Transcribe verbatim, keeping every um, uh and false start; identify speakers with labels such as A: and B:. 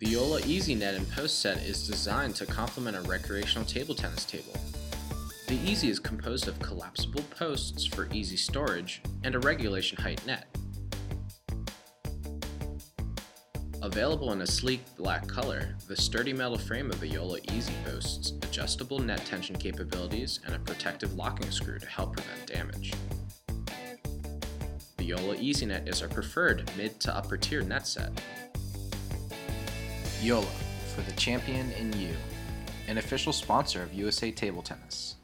A: The JOOLA Easy Net and Post Set is designed to complement a recreational table tennis table. The Easy is composed of collapsible posts for easy storage and a regulation height net. Available in a sleek black color, the sturdy metal frame of the JOOLA Easy boasts adjustable net tension capabilities and a protective locking screw to help prevent damage. The JOOLA Easy Net is our preferred mid to upper tier net set.
B: JOOLA, for the champion in you, an official sponsor of U S A Table Tennis.